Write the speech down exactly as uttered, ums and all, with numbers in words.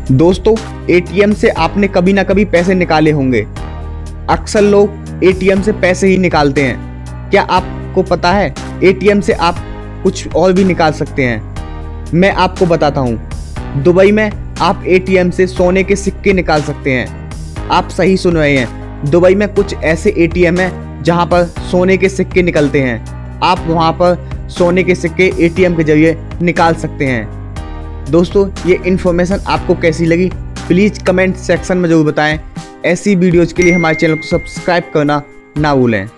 दोस्तों, एटीएम से आपने कभी ना कभी पैसे निकाले होंगे। अक्सर लोग एटीएम से पैसे ही निकालते हैं। क्या आपको पता है एटीएम से आप कुछ और भी निकाल सकते हैं? मैं आपको बताता हूँ। दुबई में आप एटीएम से सोने के सिक्के निकाल सकते हैं। आप सही सुन रहे हैं, दुबई में कुछ ऐसे एटीएम हैं जहाँ पर सोने के सिक्के निकलते हैं। आप वहाँ पर सोने के सिक्के एटीएम के जरिए निकाल सकते हैं। दोस्तों, ये इन्फॉर्मेशन आपको कैसी लगी प्लीज़ कमेंट सेक्शन में ज़रूर बताएं। ऐसी वीडियोज़ के लिए हमारे चैनल को सब्सक्राइब करना ना भूलें।